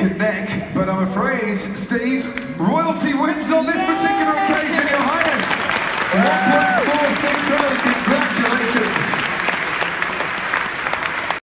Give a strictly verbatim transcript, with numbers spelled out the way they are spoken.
and neck, but I'm afraid, Steve, royalty wins on this particular occasion, Your Highness. one point four six seven, congratulations.